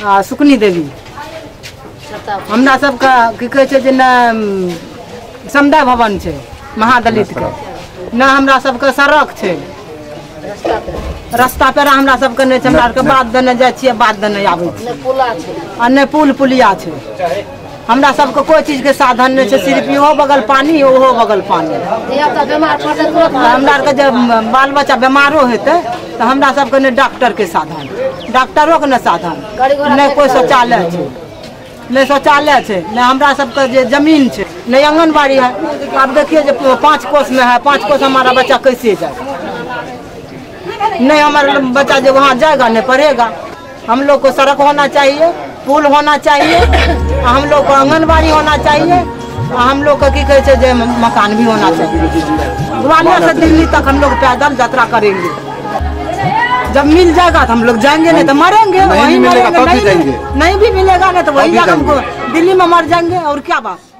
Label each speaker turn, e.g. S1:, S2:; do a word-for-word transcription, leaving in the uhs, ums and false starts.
S1: आ सुकनी देवी। हमरा सबका की कहे छै जे न समुदाय भवन छै महादलित के, न हमरा सबके सड़क छै, रास्ता पेरा हमरा सबके नहीं छै, हमरा आर के बात देने जाय छियै बात देने आबै छै, आ नहीं पुल पुलिया छै। हमरा सबके कोई चीज के साधन नहीं छै, सिर्फ इहो बगल पानी ओहो बगल पानी। हमरा आर के जब बाल बच्चा बीमारो हेतै तो हमरा सबके नहीं डॉक्टर के साधन, डॉक्टरों के नहीं साधन, नहीं कोई शौचालय छै, नहीं शौचालय छै, नहीं हमरा सबके जे जमीन छै, नहीं आंगनबाड़ी है। अब देखिए जो पाँच कोस में है, पाँच कोस हमारा बच्चा कैसे जाए, नहीं हमारा बच्चा जो वहाँ जाएगा नहीं पढ़ेगा। हम लोग को सड़क होना चाहिए, पुल होना चाहिए, हम लोग को आंगनबाड़ी होना चाहिए, हम लोग का की कहे जे मकान भी होना चाहिए। ग्वालियर से दिल्ली तक हम लोग पैदल यात्रा करेंगे, जब मिल जाएगा तो हम लोग जाएंगे, नहीं तो मरेंगे, वहीं मरेंगे, नहीं, नहीं भी मिलेगा नहीं तो वही हमको दिल्ली में मर जाएंगे। और क्या बात।